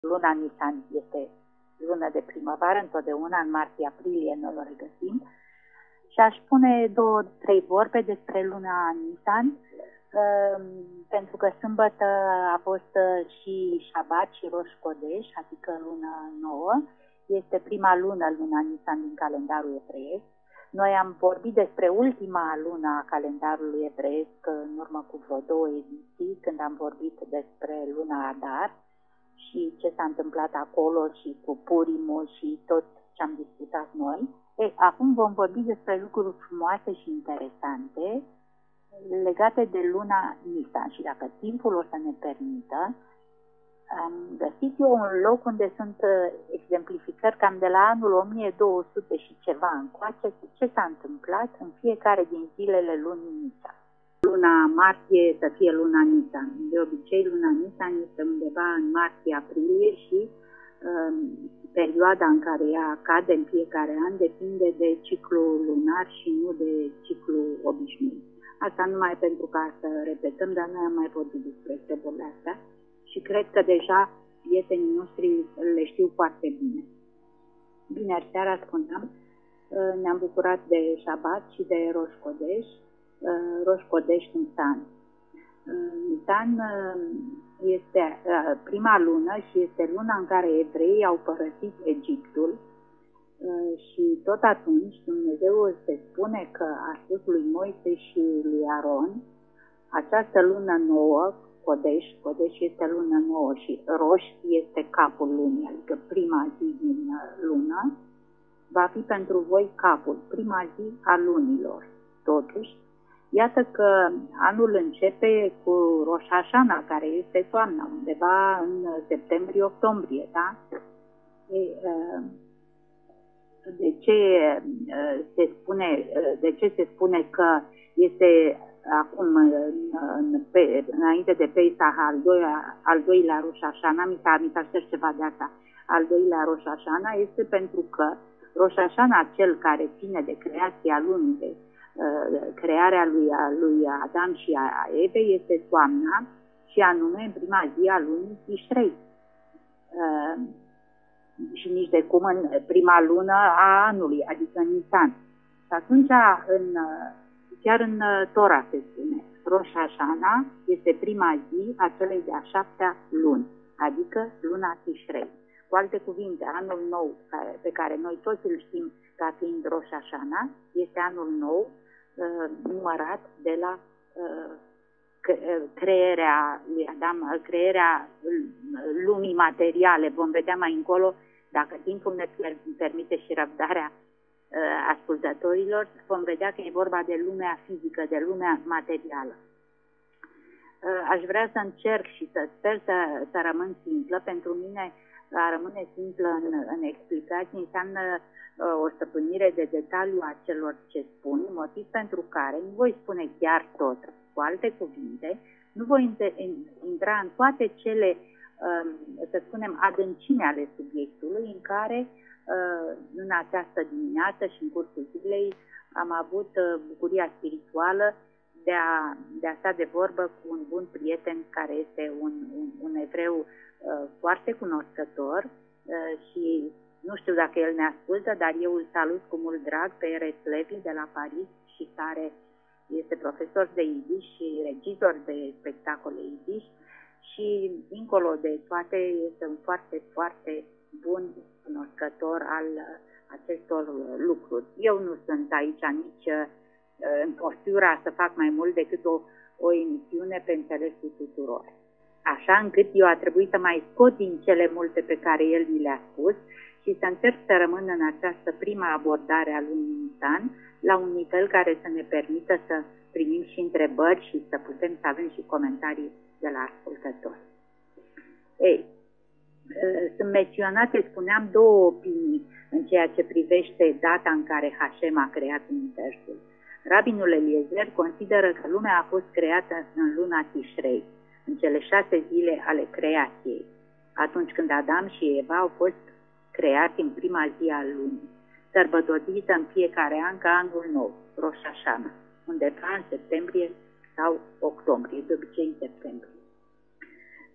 Luna Nisan este lună de primăvară, întotdeauna în martie-aprilie noi o regăsim. Și aș spune 2-3 vorbe despre luna Nisan, pentru că sâmbătă a fost și Șabat și Roș Codeș, adică luna nouă. Este prima lună, luna Nisan, din calendarul evreiesc. Noi am vorbit despre ultima lună a calendarului evreiesc în urmă cu vreo 2 ediții, când am vorbit despre luna Adar și ce s-a întâmplat acolo și cu Purimul și tot ce am discutat noi. Acum vom vorbi despre lucruri frumoase și interesante legate de luna Nisan și dacă timpul o să ne permită, am găsit eu un loc unde sunt exemplificări cam de la anul 1200 și ceva încoace ce s-a întâmplat în fiecare din zilele lunii Nisan. Luna martie să fie luna Nisan. De obicei, luna Nisan este undeva în martie-aprilie și perioada în care ea cade în fiecare an depinde de ciclul lunar și nu de ciclul obișnuit. Asta numai pentru ca să repetăm, dar noi am mai vorbit despre treburile astea și cred că deja prietenii noștri le știu foarte bine. Vineri seara, spuneam, ne-am bucurat de Șabat și de Roș Codeș, Roș Codeș Nisan. Nisan este prima lună și este luna în care evreii au părăsit Egiptul și tot atunci Dumnezeu se spune că a spus lui Moise și lui Aron, această lună nouă, Codeș este lună nouă și Roș este capul lunii, adică prima zi din lună, va fi pentru voi capul, prima zi a lunilor. Totuși, iată că anul începe cu Rosh Hashana, care este toamna, undeva în septembrie-octombrie, da? De ce se spune că este acum, înainte de Pesach, al doilea Rosh Hashana, mi s-a șters ceva de asta, al doilea Rosh Hashana, este pentru că Rosh Hashana, cel care ține de creația lunii, de crearea lui Adam și a Evei, este toamna și anume în prima zi a lunii Tishrei. Și nici de cum în prima lună a anului, adică în Nisan. Și atunci, chiar în Tora se spune, Rosh Hashana este prima zi a celei de-a 7-a luni, adică luna Tishrei. Cu alte cuvinte, anul nou pe care noi toți îl știm ca fiind Rosh Hashana, este anul nou numărat de la crearea lui Adam, crearea lumii materiale. Vom vedea mai încolo, dacă timpul ne permite și răbdarea ascultătorilor, vom vedea că e vorba de lumea fizică, de lumea materială. Aș vrea să încerc și să sper să rămân simplă. Pentru mine a rămâne simplă în explicații înseamnă o stăpânire de detaliu a celor ce spun, motiv pentru care nu voi spune chiar tot. Cu alte cuvinte, nu voi intra în toate cele, să spunem, adâncime ale subiectului în care în această dimineață și în cursul zilei am avut bucuria spirituală de a sta de vorbă cu un bun prieten care este un evreu foarte cunoscător și nu știu dacă el ne ascultă, dar eu îl salut cu mult drag pe Erez Levi de la Paris și care este profesor de Yiddish și regizor de spectacole Yiddish și dincolo de toate este un foarte, foarte bun cunoscător al acestor lucruri. Eu nu sunt aici nici în postura să fac mai mult decât o emisiune pe înțelesul tuturor. Așa încât eu a trebuit să mai scot din cele multe pe care el mi le-a spus și să încerc să rămân în această prima abordare a lunii Nisan la un nivel care să ne permită să primim și întrebări și să putem să avem și comentarii de la ascultători. Sunt menționate, spuneam, 2 opinii în ceea ce privește data în care Hashem a creat universul. Rabinul Eliezer consideră că lumea a fost creată în luna Tishrei, în cele 6 zile ale creației, atunci când Adam și Eva au fost creați în prima zi a lunii, sărbătorită în fiecare an ca anul nou, Rosh Hashana, undeva în septembrie sau octombrie, de obicei în septembrie.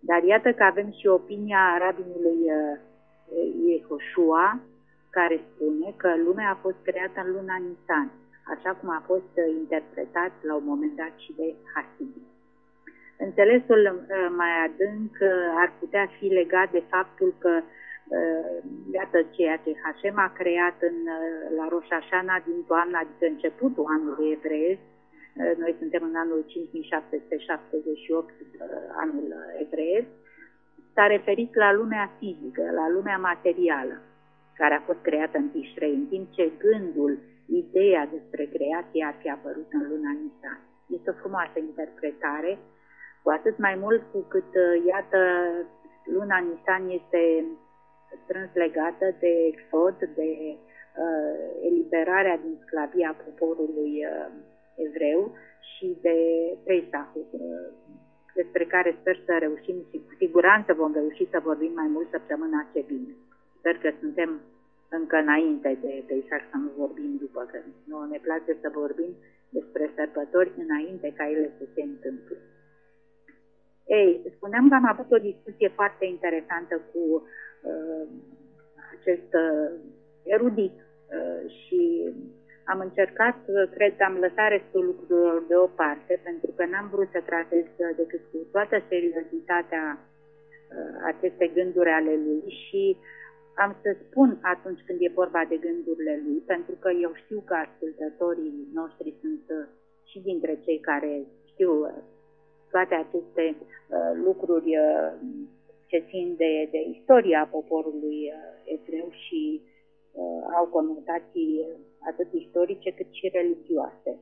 Dar iată că avem și opinia rabinului Yehoshua, care spune că lumea a fost creată în luna Nisan, așa cum a fost interpretat la un moment dat și de Hasidi. Înțelesul mai adânc ar putea fi legat de faptul că iată ceea ce Hashem a creat la Rosh Hashana din toamna, adică începutul anului evreiesc. Noi suntem în anul 5778, anul evreiesc. S-a referit la lumea fizică, la lumea materială, care a fost creată în Tishrei, în timp ce gândul, ideea despre creație ar fi apărut în luna Nisan. Este o frumoasă interpretare, cu atât mai mult cu cât, iată, luna Nisan este strâns legată de exod, de eliberarea din sclavia poporului evreu și de Pesach, despre care sper să reușim și cu siguranță vom reuși să vorbim mai mult săptămâna ce vine. Sper că suntem încă înainte de Pesach, să nu vorbim după, că nu ne place să vorbim despre sărbători înainte ca ele să se întâmple. Ei, spuneam că am avut o discuție foarte interesantă cu acest erudit și am încercat, cred că am lăsat restul lucrurilor deoparte, pentru că n-am vrut să tratez decât cu toată seriozitatea aceste gânduri ale lui și am să spun atunci când e vorba de gândurile lui, pentru că eu știu că ascultătorii noștri sunt și dintre cei care știu toate aceste lucruri ce țin de istoria poporului evreu și au conotații atât istorice cât și religioase.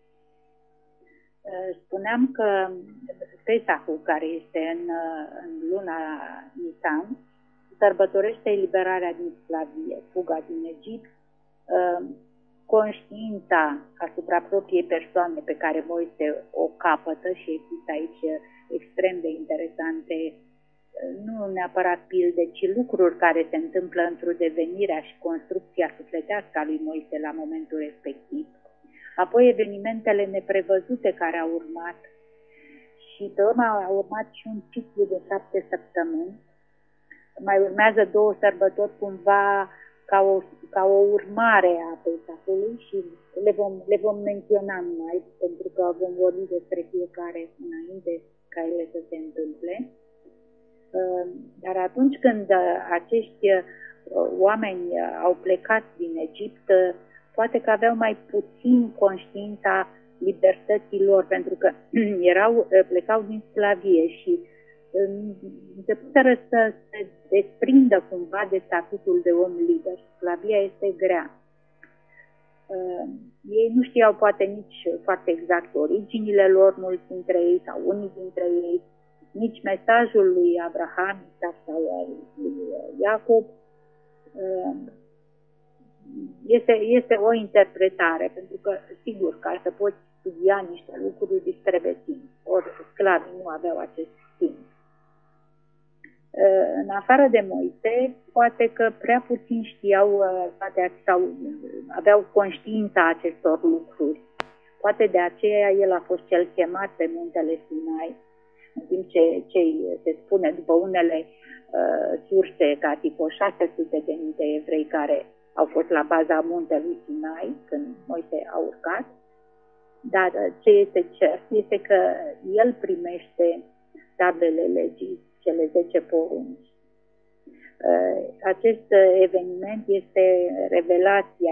Spuneam că Pesachul, care este în luna Nisan, sărbătorește eliberarea din sclavie, fuga din Egipt, conștiința asupra propriei persoane pe care Moise o capătă și există aici extrem de interesante, nu neapărat pilde, ci lucruri care se întâmplă într-o devenirea și construcția sufletească a lui Moise la momentul respectiv. Apoi evenimentele neprevăzute care au urmat și pe urmă a urmat și un ciclu de 7 săptămâni. Mai urmează 2 sărbători cumva ca o urmare a Pesachului și le vom menționa numai, pentru că vom vorbi despre fiecare înainte ca ele să se întâmple. Dar atunci când acești oameni au plecat din Egipt, poate că aveau mai puțin conștiința libertății lor, pentru că plecau din sclavie și începuseră să se desprindă cumva de statutul de om liber. Sclavia este grea. Ei nu știau poate nici foarte exact originile lor, mulți dintre ei sau unii dintre ei, nici mesajul lui Abraham sau lui Iacob. Este o interpretare, pentru că, sigur, ca să poți studia niște lucruri, îți trebuie timp. Ori sclavii nu aveau acest timp. În afară de Moise, poate că prea puțin știau sau aveau conștiința acestor lucruri. Poate de aceea el a fost cel chemat pe muntele Sinai, în timp ce se spune după unele surse ca tipo 600 de evrei care au fost la baza muntelui Sinai când Moise a urcat. Dar ce este cert este că el primește tablele legii, cele 10 porunci. Acest eveniment este revelația,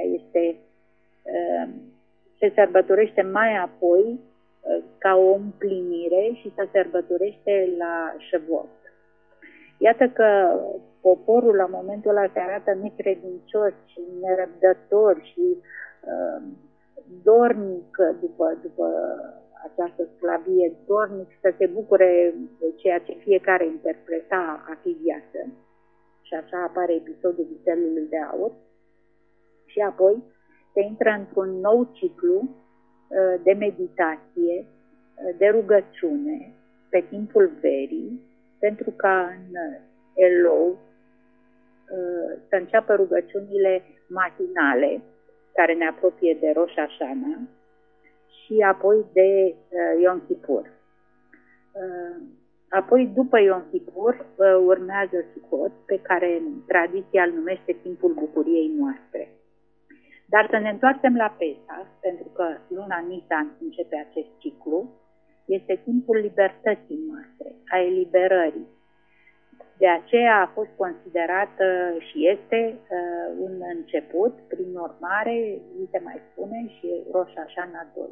se sărbătorește mai apoi ca o împlinire și se sărbătorește la Shavuot. Iată că poporul la momentul ăla se arată necredincios și nerăbdător și dornic după această sclavie, dornic să se bucure de ceea ce fiecare interpreta a fi viață. Și așa apare episodul vițelului de aur. Și apoi se intră într-un nou ciclu de meditație, de rugăciune pe timpul verii, pentru ca în Elul să înceapă rugăciunile matinale, care ne apropie de Rosh Hashana, și apoi de Yom Kippur. Apoi, după Yom Kippur, urmează Sukkot, pe care tradiția îl numește timpul bucuriei noastre. Dar să ne întoarcem la Pesach, pentru că luna Nisan începe acest ciclu, este timpul libertății noastre, a eliberării. De aceea a fost considerată și este un început, prin urmare, îi se mai spune și Rosh Hashanah 2.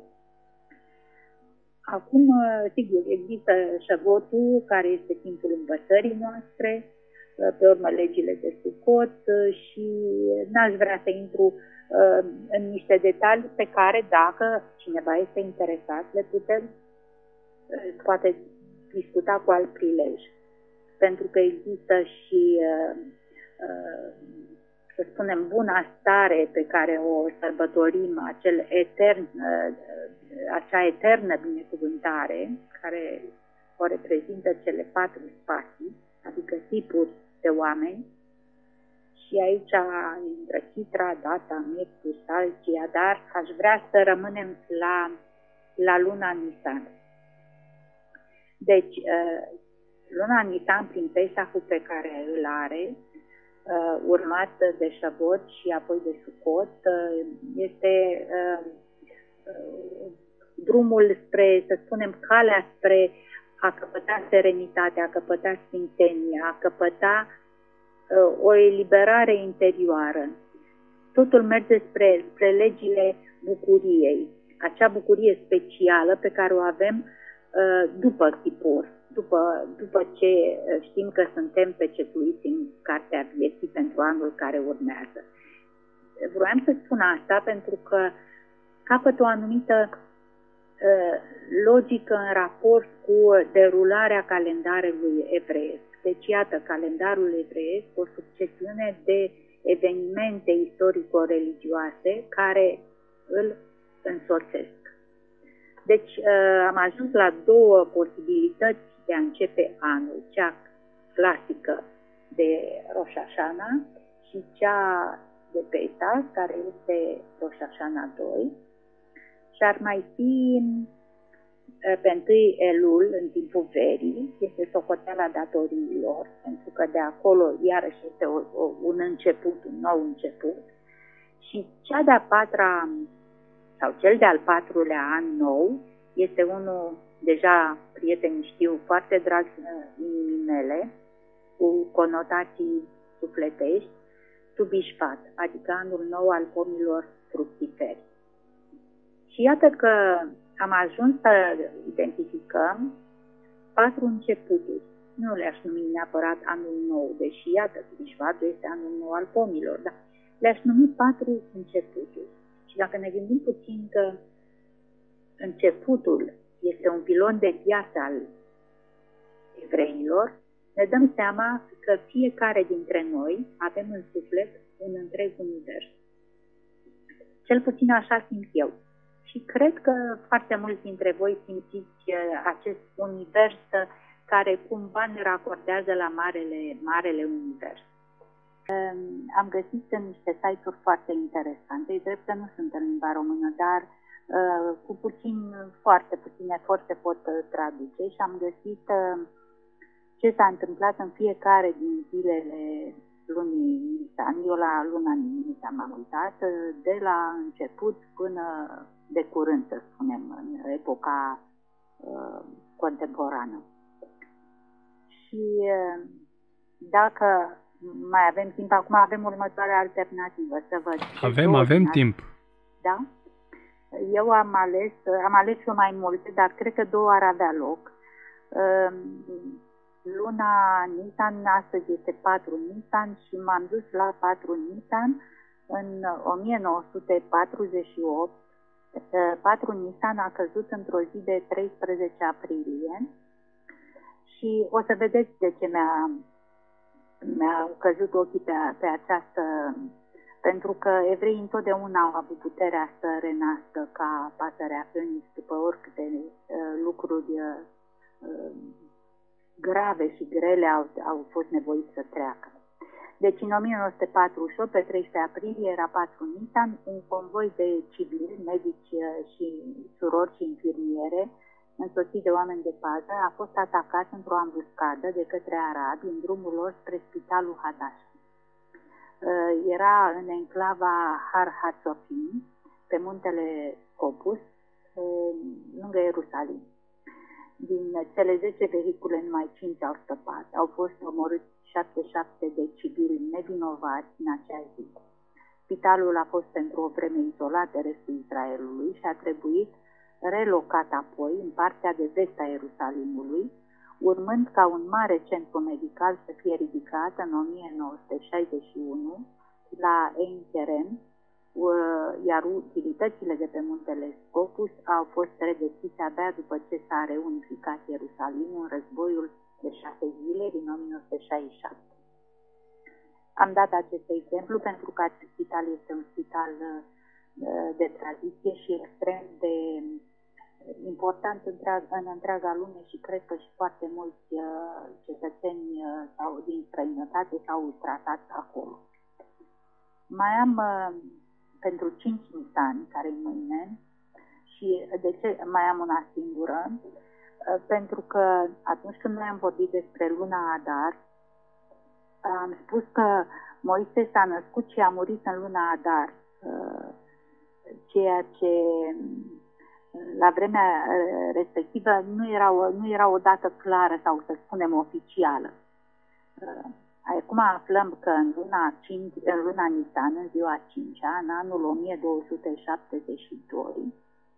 Acum, sigur, există Shavuotul, care este timpul învățării noastre, pe urmă legile de Sukkot și n-aș vrea să intru în niște detalii pe care, dacă cineva este interesat, le putem poate discuta cu alt prilej. Pentru că există și, să spunem, buna stare pe care o sărbătorim, acea eternă binecuvântare, care o reprezintă cele 4 spații, adică tipuri de oameni. Și aici intră Chitra, Data, Mircea, Salcia, dar aș vrea să rămânem la luna Nisan. Deci, luna Nisan, prin Pesachul pe care îl are, urmat de Shavuot și apoi de Sukkot, este drumul spre, să spunem, calea spre a căpăta serenitate, a căpăta sfințenie, a căpăta o eliberare interioară. Totul merge spre legile bucuriei, acea bucurie specială pe care o avem după Kippur, după ce știm că suntem pecetuiți în Cartea Vieții pentru anul care urmează. Vroiam să spun asta pentru că capăt o anumită logică în raport cu derularea calendarului evreiesc. Deci, iată, calendarul evreiesc, o succesiune de evenimente istorico-religioase care îl însoțesc. Deci, am ajuns la 2 posibilități de a începe anul, cea clasică de Rosh Hashanah și cea de Pesach, care este Rosh Hashanah 2, și ar mai fi pe 1 Elul, în timpul verii, este socoteala datoriilor, pentru că de acolo iarăși este un început, un nou început. Și cea de-a 4-a, sau cel de-al 4-lea an nou, este unul, deja prietenii știu, foarte drag inimii mele, cu conotații sufletești, Tu Bishvat, adică anul nou al pomilor fructiferi. Și iată că am ajuns să identificăm 4 începuturi. Nu le-aș numi neapărat anul nou, deși iată, Bishvatul este anul nou al pomilor, dar le-aș numi 4 începuturi. Și dacă ne gândim puțin că începutul este un pilon de viață al evreilor, ne dăm seama că fiecare dintre noi avem în suflet un întreg univers. Cel puțin așa simt eu. Și cred că foarte mulți dintre voi simțiți acest univers care cumva ne racordează la marele univers. Am găsit niște site-uri foarte interesante, e drept că nu sunt în limba română, dar cu foarte puțin efort se pot traduce și am găsit ce s-a întâmplat în fiecare din zilele lunii Nisan. Eu la luna Nisan m-am uitat, de la început până de curând, să spunem, în epoca contemporană. Și dacă mai avem timp, acum avem următoarea alternativă, să văd. Avem timp. Da? Eu am ales mai multe, dar cred că 2 ar avea loc. Luna Nisan, astăzi este 4 Nisan și m-am dus la 4 Nisan. În 1948, 4 Nisan a căzut într-o zi de 13 aprilie și o să vedeți de ce mi-au căzut ochii pe această, pentru că evreii întotdeauna au avut puterea să renască ca pasărea Phoenix după oricâte lucruri grave și grele au fost nevoiți să treacă. Deci în 1948, pe 13 aprilie, era 4 Nisan, un convoi de civili, medici și surori și infirmiere însoțit de oameni de pază, a fost atacat într-o ambuscadă de către arabi în drumul lor spre spitalul Hadash. Era în enclava Har Hatzofim, pe muntele Scopus, lângă Ierusalim. Din cele 10 vehicule, numai 5 au scăpat. Au fost omorâți 77 de civili nevinovați în acea zi. Spitalul a fost pentru o vreme izolat de restul Israelului și a trebuit relocat apoi în partea de vest a Ierusalimului, urmând ca un mare centru medical să fie ridicat în 1961 la Ein Kerem, iar utilitățile de pe muntele Scopus au fost regăsite abia după ce s-a reunificat Ierusalimul în războiul de 6 zile din 1967. Am dat acest exemplu pentru că acest spital este un spital de tradiție și extrem de important în întreaga lume și cred că și foarte mulți cetățeni sau din străinătate s-au tratat acolo. Mai am pentru 5 Nisan, care e mâine, și de ce mai am una singură? Pentru că atunci când noi am vorbit despre luna Adar, am spus că Moise s-a născut și a murit în luna Adar, ceea ce la vremea respectivă nu era o dată clară sau să spunem oficială. Acum aflăm că în luna Nisan, în ziua 5-a, în anul 1272,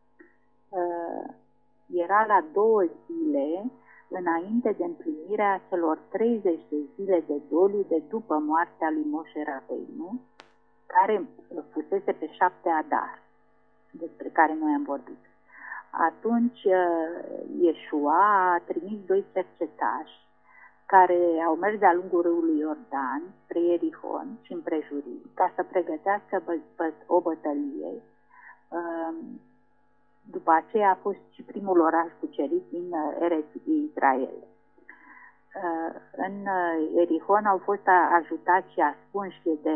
era la 2 zile înainte de împlinirea celor 30 de zile de doliu de după moartea lui Moșe Rabeinu, care fusese pe 7 Adar, despre care noi am vorbit. Atunci Iesua a trimis 2 cercetași care au mers de-a lungul râului Iordan spre Ierihon și împrejurim, ca să pregătească o bătălie. După aceea a fost și primul oraș cucerit din Eretz Israel. În Ierihon au fost ajutați și ascunși de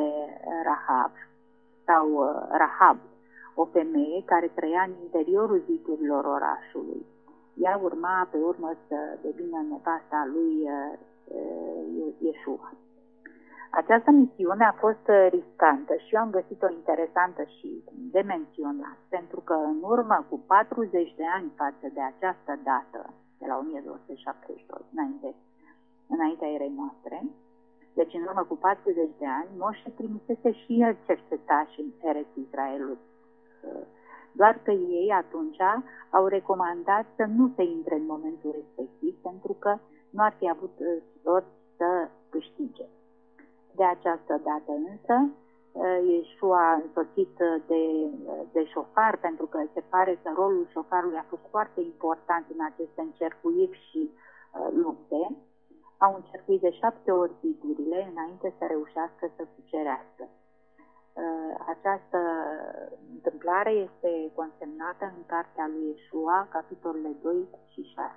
Rahab, o femeie care trăia în interiorul zidurilor orașului. Ea urma pe urmă să devină nevasta lui Iesua. Această misiune a fost riscantă și eu am găsit-o interesantă și de menționat, pentru că în urmă cu 40 de ani față de această dată, de la 1272, înaintea erei noastre, deci în urmă cu 40 de ani, Moșe trimisese și el cercetași în Eretz Israelul. Doar că ei atunci au recomandat să nu se intre în momentul respectiv, pentru că nu ar fi avut rost să câștige. De această dată însă, Iesua însoțit de șofar, pentru că se pare că rolul șofarului a fost foarte important în aceste încercuiri și lupte, au încercuit de 7 ori zidurile înainte să reușească să cucerească. Această întâmplare este consemnată în cartea lui Iesua, capitolele 2 și 6.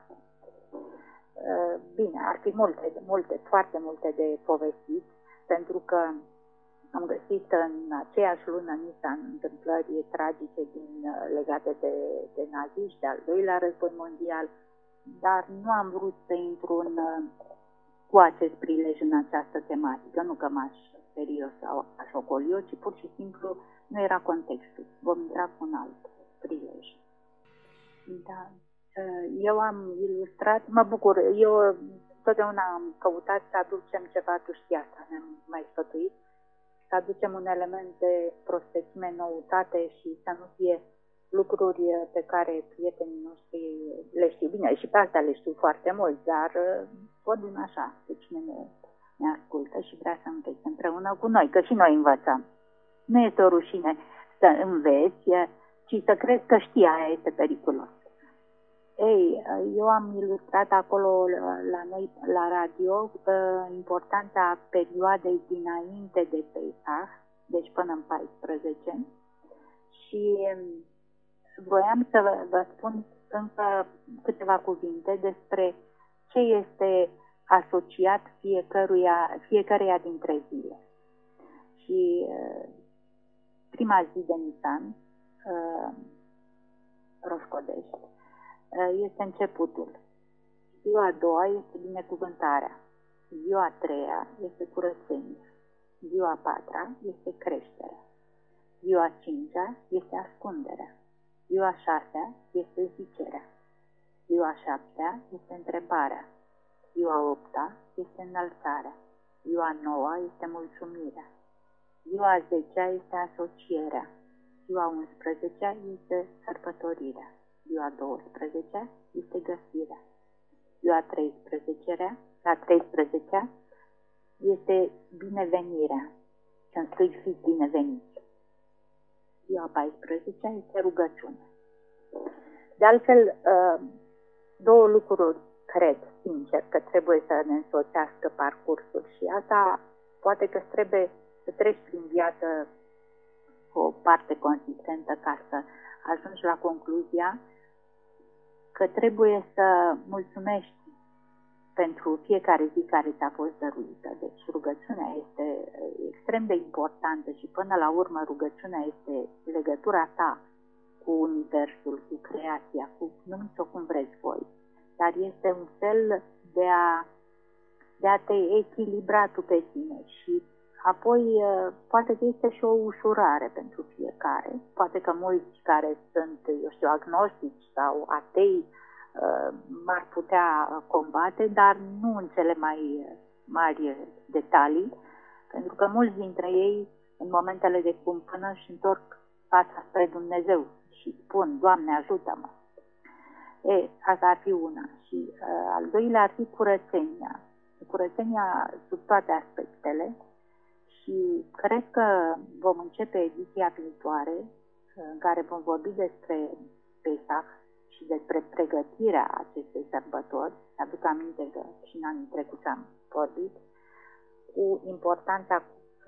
Bine, ar fi foarte multe de povestit, pentru că am găsit în aceeași lună Nisan întâmplări tragice legate de naziști, de al doilea război mondial, dar nu am vrut să intru cu acest prilej în această tematică, nu că m-aș serios sau aș ocoli eu, ci pur și simplu nu era contextul. Vom intra cu un alt prilej. Da. Eu am ilustrat, mă bucur, eu totdeauna am căutat să aducem ceva, tu știi asta, ne-am mai sfătuit, să aducem un element de prospețime, noutate și să nu fie lucruri pe care prietenii noștri le știu bine și pe astea le știu foarte mult, dar vorbim așa, de cine ne ascultă și vrea să înveți împreună cu noi, că și noi învățăm. Nu este o rușine să înveți, ci să crezi că știi, aia este periculos. Ei, eu am ilustrat acolo la noi, la radio, importanța perioadei dinainte de Pesach, deci până în 14, și voiam să vă spun încă câteva cuvinte despre ce este asociat fiecăreia dintre zile. Și prima zi de Nisan, Rosh Chodesh, este începutul. Ziua a doua este binecuvântarea. Ziua a treia este curățenia. Ziua a patra este creșterea. Ziua a cincea este ascunderea. Ziua a șasea este zicerea. Ziua a șaptea este întrebarea. Ziua a opta este înălțarea. Ziua a noua este mulțumirea. Ziua a zecea este asocierea. Ziua a 11-a este sărbătorirea. Ziua a 12-a este găsirea. Ziua a 13-a este binevenirea. Când spui fiți bineveniți. Ziua a 14-a este rugăciune. De altfel, două lucruri cred, sincer, că trebuie să ne însoțească parcursul și asta poate că trebuie să treci prin viață o parte consistentă ca să ajungi la concluzia că trebuie să mulțumești pentru fiecare zi care ți-a fost dăruită. Deci rugăciunea este extrem de importantă și până la urmă rugăciunea este legătura ta cu universul, cu creația, numiți-o cum vreți voi. Dar este un fel de a te echilibra tu pe tine și apoi poate că este și o ușurare pentru fiecare. Poate că mulți care sunt, agnostici sau atei m-ar putea combate, dar nu în cele mai mari detalii, pentru că mulți dintre ei, în momentele de cumpănă, își întorc fața spre Dumnezeu și spun, Doamne, ajută-mă. Asta ar fi una. Și al doilea ar fi curățenia. Curățenia sub toate aspectele și cred că vom începe ediția viitoare în care vom vorbi despre Pesach și despre pregătirea acestei sărbători. Aduc aminte că și în anii trecuți am vorbit cu importanța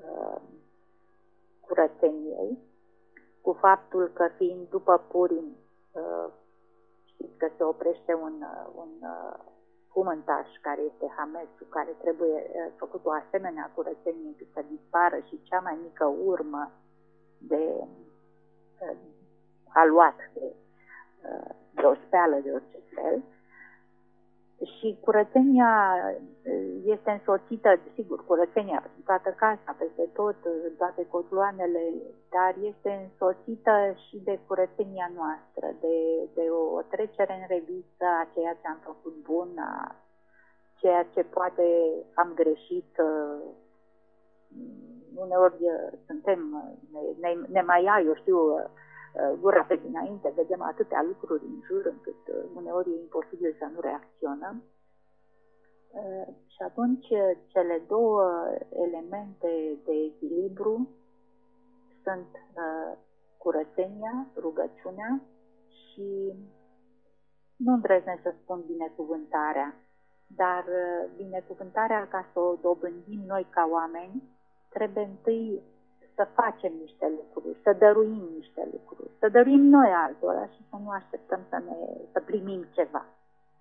curățeniei, cu faptul că fiind după Purim, știți că se oprește un cumântaș care este hamețul, care trebuie făcut o asemenea curățenie încât să dispară și cea mai mică urmă de aluat de o speală de orice fel. Și curățenia este însoțită, sigur, curățenia în toată casa, peste tot, în toate cotloanele, dar este însoțită și de curățenia noastră, de o trecere în revistă a ceea ce am făcut bun, a ceea ce poate am greșit. Uneori ne mai ia, gura pe dinainte, vedem atâtea lucruri în jur încât uneori e imposibil să nu reacționăm. Și atunci cele două elemente de echilibru sunt curățenia, rugăciunea și nu îndrăznesc să spun binecuvântarea, dar binecuvântarea, ca să o dobândim noi ca oameni, trebuie întâi să facem niște lucruri, să dăruim niște lucruri, să dăruim noi altora și să nu așteptăm să primim ceva.